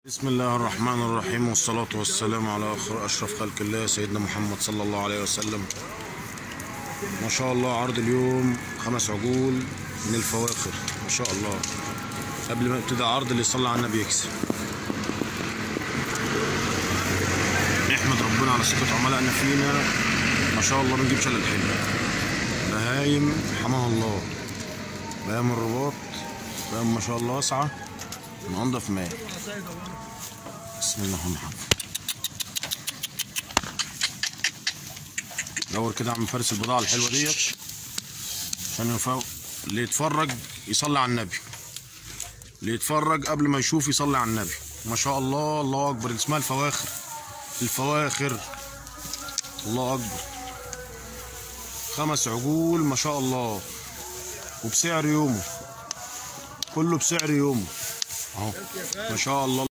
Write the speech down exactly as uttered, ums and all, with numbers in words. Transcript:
بسم الله الرحمن الرحيم، والصلاة والسلام على أشرف خلق الله سيدنا محمد صلى الله عليه وسلم. ما شاء الله، عرض اليوم خمس عجول من الفواخر ما شاء الله. قبل ما يبتدي عرض، اللي يصلي على النبي يكسب. نحمد ربنا على ثقة عملائنا فينا، ما شاء الله بنجيب شلل حلو. بهايم حماها الله، بهايم الرباط، بهايم ما شاء الله واسعة من أنضف ماء. بسم الله الرحمن الرحيم. دور كده عم فارس البضاعة الحلوة ديت عشان يفوق. اللي يتفرج يصلي على النبي، اللي يتفرج قبل ما يشوف يصلي على النبي. ما شاء الله، الله أكبر. اسمها الفواخر، الفواخر، الله أكبر. خمس عجول ما شاء الله، وبسعر يومه، كله بسعر يومه اهو ما شاء الله.